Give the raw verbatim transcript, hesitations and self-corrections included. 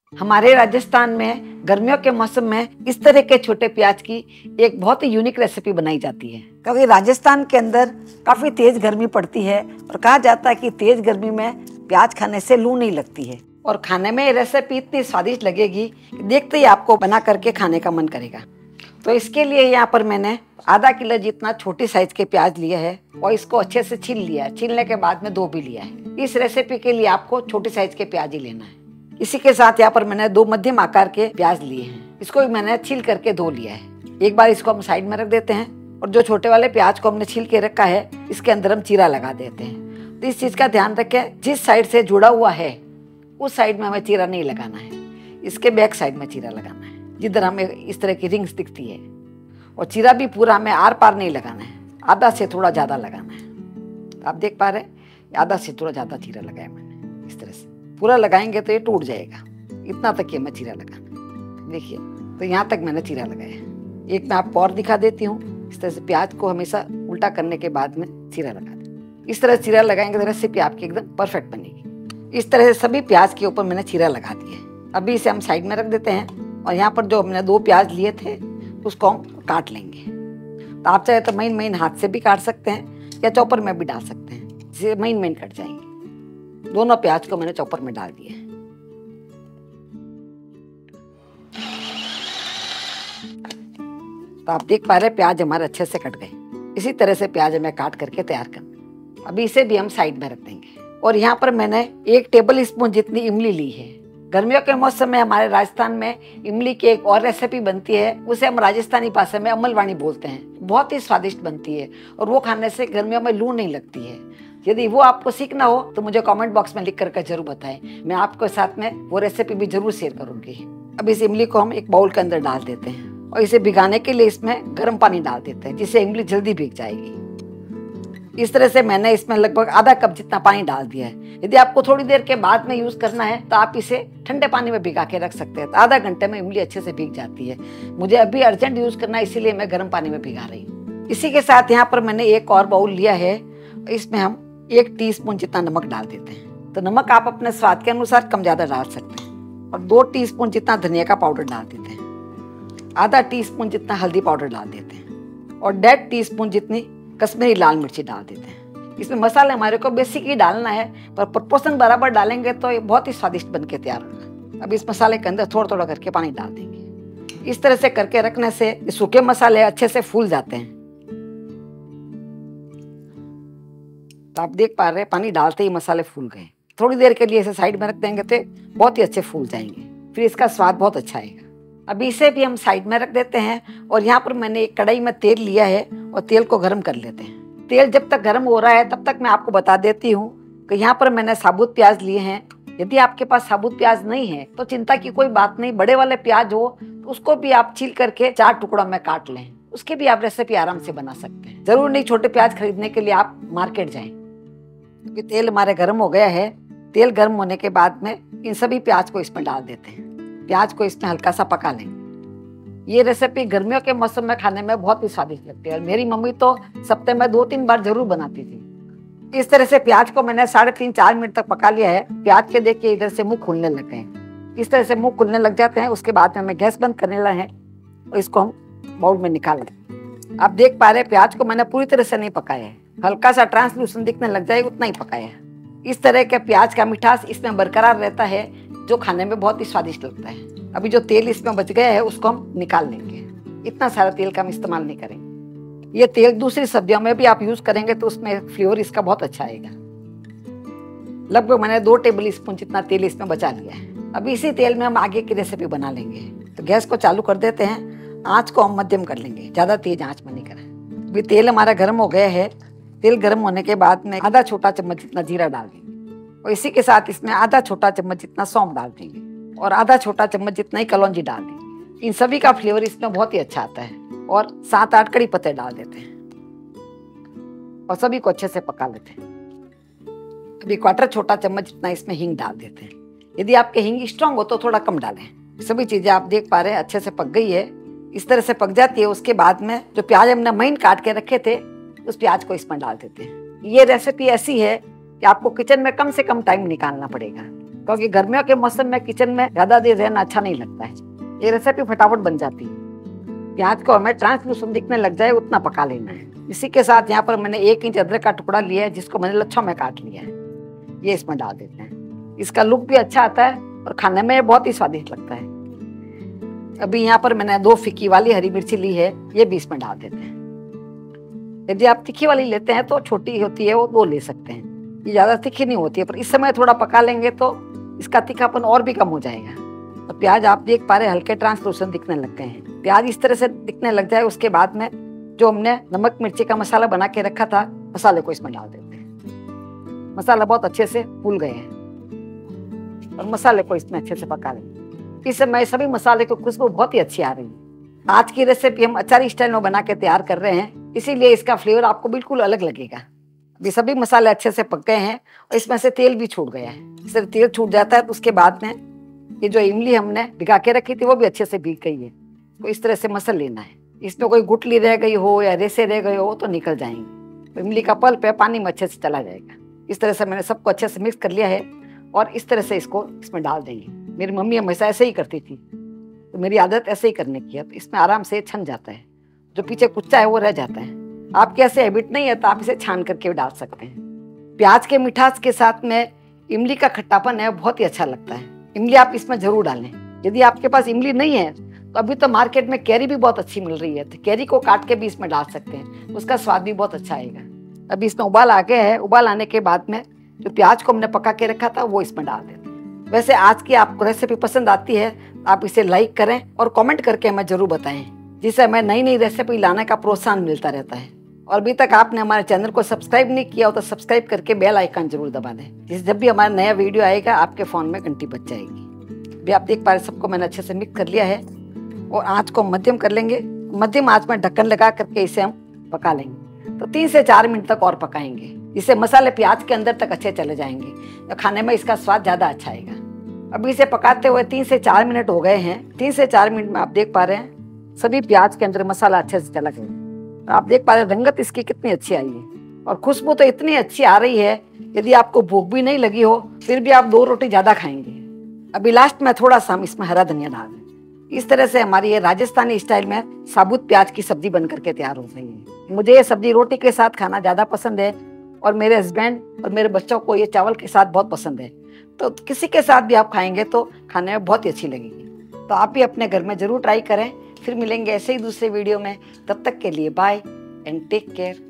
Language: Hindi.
हमारे राजस्थान में गर्मियों के मौसम में इस तरह के छोटे प्याज की एक बहुत ही यूनिक रेसिपी बनाई जाती है, क्योंकि राजस्थान के अंदर काफी तेज गर्मी पड़ती है और कहा जाता है कि तेज गर्मी में प्याज खाने से लू नहीं लगती है और खाने में ये रेसिपी इतनी स्वादिष्ट लगेगी कि देखते ही आपको बना करके खाने का मन करेगा। तो इसके लिए यहाँ पर मैंने आधा किलो जितना छोटी साइज के प्याज लिया है और इसको अच्छे से छील लिया है। छीलने के बाद में धो भी लिया है। इस रेसिपी के लिए आपको छोटी साइज के प्याज ही लेना है। इसी के साथ यहाँ पर मैंने दो मध्यम आकार के प्याज लिए हैं, इसको भी मैंने छील करके धो लिया है। एक बार इसको हम साइड में रख देते हैं और जो छोटे वाले प्याज को हमने छील के रखा है इसके अंदर हम चीरा लगा देते हैं। तो इस चीज का ध्यान रखें, जिस साइड से जुड़ा हुआ है उस साइड में हमें चीरा नहीं लगाना है, इसके बैक साइड में चीरा लगाना है जिधर हमें इस तरह की रिंग्स दिखती है। और चीरा भी पूरा हमें आर पार नहीं लगाना है, आधा से थोड़ा ज्यादा लगाना है। आप देख पा रहे हैं आधा से थोड़ा ज्यादा चीरा लगाया मैंने। इस तरह से पूरा लगाएंगे तो ये टूट जाएगा। इतना तक ये मैं चीरा लगाना, देखिए तो यहाँ तक मैंने चीरा लगाया। एक मैं आपको और दिखा देती हूँ। इस तरह से प्याज को हमेशा उल्टा करने के बाद में चीरा लगा दें। इस तरह चीरा लगाएंगे तो रेसिपी आपकी एकदम परफेक्ट बनेगी। इस तरह से सभी प्याज के ऊपर मैंने चीरा लगा दिया। अभी इसे हम साइड में रख देते हैं और यहाँ पर जो हमने दो प्याज लिए थे उसको हम काट लेंगे। तो आप चाहे तो महीन महीन हाथ से भी काट सकते हैं या चॉपर में भी डाल सकते हैं, जिससे महीन महीन कट जाएंगे। दोनों प्याज को मैंने चॉपर में डाल दिया। तो आप देख पा रहे हैं प्याज हमारे अच्छे से कट गए। इसी तरह से प्याज हमें काट करके तैयार करना। अभी इसे भी हम साइड में रख देंगे। और यहाँ पर मैंने एक टेबल स्पून जितनी इमली ली है। गर्मियों के मौसम में हमारे राजस्थान में इमली की एक और रेसिपी बनती है, उसे हम राजस्थानी भाषा में अमलवाणी बोलते हैं। बहुत ही स्वादिष्ट बनती है और वो खाने से गर्मियों में लू नहीं लगती है। यदि वो आपको सीखना हो तो मुझे कमेंट बॉक्स में लिख करके जरूर बताएं, मैं आपके साथ में वो रेसिपी भी जरूर शेयर करूंगी। अब इस इमली को हम एक बाउल के अंदर डाल देते हैं और इसे भिगाने के लिए इसमें गर्म पानी डाल देते हैं, जिससे इमली जल्दी भीग जाएगी। इस तरह से मैंने इसमें लगभग आधा कप जितना पानी डाल दिया है। यदि आपको थोड़ी देर के बाद में यूज करना है तो आप इसे ठंडे पानी में भिगा के रख सकते हैं। तो आधा घंटे में इमली अच्छे से भीग जाती है। मुझे अभी अर्जेंट यूज करना है, इसीलिए मैं गर्म पानी में भिगा रही हूँ। इसी के साथ यहाँ पर मैंने एक और बाउल लिया है, इसमें हम एक टीस्पून जितना नमक डाल देते हैं। तो नमक आप अपने स्वाद के अनुसार कम ज्यादा डाल सकते हैं। और दो टीस्पून जितना धनिया का पाउडर डाल देते हैं। आधा टीस्पून जितना हल्दी पाउडर डाल देते हैं और डेढ़ टीस्पून जितनी कश्मीरी लाल मिर्ची डाल देते हैं। इसमें मसाले हमारे को बेसिक ही डालना है, पर प्रोपोर्शन बराबर डालेंगे तो ये बहुत ही स्वादिष्ट बन के तैयार होगा। अब इस मसाले के अंदर थोड़ा थोड़ा करके पानी डाल देंगे। इस तरह से करके रखने से सूखे मसाले अच्छे से फूल जाते हैं। तो आप देख पा रहे हैं पानी डालते ही मसाले फूल गए। थोड़ी देर के लिए इसे साइड में रख देंगे तो बहुत ही अच्छे फूल जाएंगे, फिर इसका स्वाद बहुत अच्छा आएगा। अभी इसे भी हम साइड में रख देते हैं और यहाँ पर मैंने एक कढ़ाई में तेल लिया है और तेल को गर्म कर लेते हैं। तेल जब तक गर्म हो रहा है तब तक मैं आपको बता देती हूँ कि यहाँ पर मैंने साबुत प्याज लिए हैं। यदि आपके पास साबुत प्याज नहीं है तो चिंता की कोई बात नहीं, बड़े वाले प्याज हो तो उसको भी आप छील करके चार टुकड़ों में काट लें, उसके भी आप रेसिपी आराम से बना सकते हैं। जरूर नहीं छोटे प्याज खरीदने के लिए आप मार्केट जाएं। क्योंकि तेल हमारे गर्म हो गया है। तेल गर्म होने के बाद में इन सभी प्याज को इसमें डाल देते हैं। प्याज को इसमें हल्का सा पका लेंगे। ये रेसिपी गर्मियों के मौसम में खाने में बहुत ही स्वादिष्ट लगती है और मेरी मम्मी तो सप्ताह में दो तीन बार जरूर बनाती थी। इस तरह से प्याज को मैंने साढ़े तीन चार मिनट तक पका लिया है। प्याज के देखिए इधर से मुंह खुलने लग गए हैं। इस तरह से मुंह खुलने लग जाते हैं। उसके बाद में हमें गैस बंद करने लगे हैं और इसको हम बाउल में निकाल लें। आप देख पा रहे हैं प्याज को मैंने पूरी तरह से नहीं पकाया है, हल्का सा ट्रांसलूसेंट दिखने लग जाएगा उतना ही पकाया है। इस तरह के प्याज का मिठास इसमें बरकरार रहता है जो खाने में बहुत ही स्वादिष्ट लगता है। अभी जो तेल इसमें बच गया है उसको हम निकाल लेंगे। इतना सारा तेल का हम इस्तेमाल नहीं करेंगे। ये तेल दूसरी सब्जियों में भी आप यूज करेंगे तो उसमें फ्लेवर इसका बहुत अच्छा आएगा। लगभग मैंने दो टेबल स्पून जितना तेल इसमें बचा लिया है। अभी इसी तेल में हम आगे की रेसिपी बना लेंगे। तो गैस को चालू कर देते हैं। आंच को हम मध्यम कर लेंगे, ज्यादा तेज आंच में नहीं करें। अभी तेल हमारा गर्म हो गया है। तेल गर्म होने के बाद में आधा छोटा चम्मच जितना जीरा डाल देंगे और इसी के साथ इसमें आधा छोटा चम्मच जितना सौंफ डाल देंगे और आधा छोटा चम्मच जितना ही कलौंजी डाल देंगे। इन सभी का फ्लेवर इसमें बहुत ही अच्छा आता है। और सात आठ कड़ी पत्ते डाल देते हैं और सभी को अच्छे से पका लेते हैं। अभी क्वार्टर छोटा चम्मच जितना इसमें हींग डाल देते हैं। यदि आपके हींग स्ट्रांग हो तो थोड़ा कम डालें। सभी चीजें आप देख पा रहे हैं अच्छे से पक गई है। इस तरह से पक जाती है। उसके बाद में जो प्याज हमने महीन काट के रखे थे उस प्याज को इसमें डाल देते हैं। ये रेसिपी ऐसी है कि आपको किचन में कम से कम टाइम निकालना पड़ेगा। क्योंकि गर्मियों के मौसम में किचन में ज्यादा देर रहना अच्छा नहीं लगता है। ये रेसिपी फटाफट बन जाती है। प्याज को हमें ट्रांसलूसेंट दिखने लग जाए उतना पका लेना है। इसी के साथ यहाँ पर मैंने एक इंच अदरक का टुकड़ा लिया है, जिसको मैंने लच्छों में काट लिया है। ये इसमें डाल देते हैं। इसका लुक भी अच्छा आता है और खाने में बहुत ही स्वादिष्ट लगता है। अभी यहाँ पर मैंने दो फीकी वाली हरी मिर्ची ली है, ये भी इसमें डाल देते हैं। यदि आप तीखी वाली लेते हैं तो छोटी होती है वो दो ले सकते हैं, ये ज्यादा तीखी नहीं होती है, पर इस समय थोड़ा पका लेंगे तो इसका तीखापन और भी कम हो जाएगा। तो प्याज आप देख पा रहे हल्के ट्रांसलूसेंट दिखने लग गए हैं। प्याज इस तरह से दिखने लग जाए, उसके बाद में जो हमने नमक मिर्ची का मसाला बना के रखा था, मसाले को इसमें डाल देते हैं। मसाला बहुत अच्छे से भून गए हैं और मसाले को इसमें अच्छे से पका लेंगे। इस समय सभी मसाले की खुशबू बहुत ही अच्छी आ रही है। आज की रेसिपी हम अचारी स्टाइल में बना के तैयार कर रहे हैं, इसीलिए इसका फ्लेवर आपको बिल्कुल अलग लगेगा। अभी सभी मसाले अच्छे से पक गए हैं और इसमें से तेल भी छूट गया है। इससे तेल छूट जाता है तो उसके बाद में ये जो इमली हमने भिगा के रखी थी वो भी अच्छे से भीग गई है। तो इस तरह से मसल लेना है। इसमें कोई गुठली रह गई हो या रेसे रह गए हो तो निकल जाएंगे। तो इमली का पल्प है, पानी में अच्छे से चला जाएगा। इस तरह से मैंने सबको अच्छे से मिक्स कर लिया है और इस तरह से इसको इसमें डाल देंगे। मेरी मम्मी हमेशा ऐसे ही करती थी, तो मेरी आदत ऐसे ही करने की है। तो इसमें आराम से छन जाता है, जो पीछे कुच्चा है वो रह जाता है। आपके ऐसे हैबिट नहीं है तो आप इसे छान करके डाल सकते हैं। प्याज के मिठास के साथ में इमली का खट्टापन है, बहुत ही अच्छा लगता है। इमली आप इसमें जरूर डालें। यदि आपके पास इमली नहीं है तो अभी तो मार्केट में कैरी भी बहुत अच्छी मिल रही है, तो कैरी को काट के भी इसमें डाल सकते हैं, उसका स्वाद भी बहुत अच्छा आएगा। अभी इसमें उबाल आ गया है। उबाल आने के बाद में जो प्याज को हमने पका के रखा था वो इसमें डाल देते हैं। वैसे आज की आपको रेसिपी पसंद आती है आप इसे लाइक करें और कमेंट करके हमें जरूर बताएं, जिससे हमें नई नई रेसिपी लाने का प्रोत्साहन मिलता रहता है। और अभी तक आपने हमारे चैनल को सब्सक्राइब नहीं किया हो तो सब्सक्राइब करके बेल आइकन जरूर दबा दें, जिससे जब भी हमारा नया वीडियो आएगा आपके फोन में घंटी बज जाएगी। अभी आप देख पा रहे सबको मैंने अच्छे से मिक्स कर लिया है और आँच को मध्यम कर लेंगे। मध्यम आँच में ढक्कन लगा करके इसे हम पका लेंगे। तो तीन से चार मिनट तक और पकाएंगे, जिससे मसाले प्याज के अंदर तक अच्छे चले जाएंगे तो खाने में इसका स्वाद ज्यादा अच्छा आएगा। अभी इसे पकाते हुए तीन से चार मिनट हो गए हैं। तीन से चार मिनट में आप देख पा रहे हैं सभी प्याज के अंदर मसाला अच्छे से चला गया। आप देख पा रहे हैं रंगत इसकी कितनी अच्छी आई है और खुशबू तो इतनी अच्छी आ रही है, यदि आपको भूख भी नहीं लगी हो फिर भी आप दो रोटी ज्यादा खाएंगे। अभी लास्ट में थोड़ा सा हम इसमें हरा धनिया डाल दें। इस तरह से हमारी ये राजस्थानी स्टाइल में साबुत प्याज की सब्जी बन करके तैयार हो गई है। मुझे ये सब्जी रोटी के साथ खाना ज्यादा पसंद है और मेरे हस्बैंड और मेरे बच्चों को ये चावल के साथ बहुत पसंद है। तो किसी के साथ भी आप खाएंगे तो खाने में बहुत ही अच्छी लगेगी। तो आप भी अपने घर में जरूर ट्राई करें। फिर मिलेंगे ऐसे ही दूसरे वीडियो में। तब तक के लिए बाय एंड टेक केयर।